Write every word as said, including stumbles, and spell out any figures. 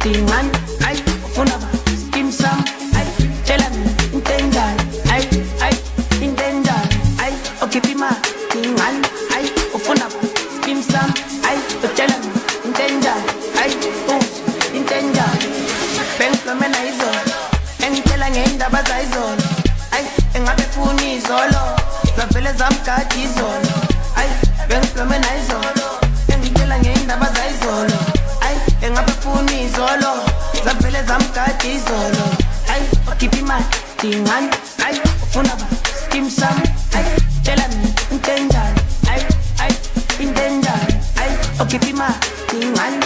dingan, ay, ufuna ba, skim sam, ay, tell me, intendan, ay, ay, intendan, ay, okipima, dingan, ay, ufuna ba, skim sam, ay, tell me, intendan, ay, us, intendan, bengamena izolo, engitela ngendaba zayizolo, ay, engabe funi izolo, zavele zamgadi izolo, ay, bengamena izolo, engitela ngendaba zayizolo, ay, engabe funi izolo, zavele zamgadi izolo, ay, okhipha imali dingani, ay, ufuna ba skim sam, ay, tshela mina intenjani, ay, ay, intenjani, ay, okhipha imali dingani.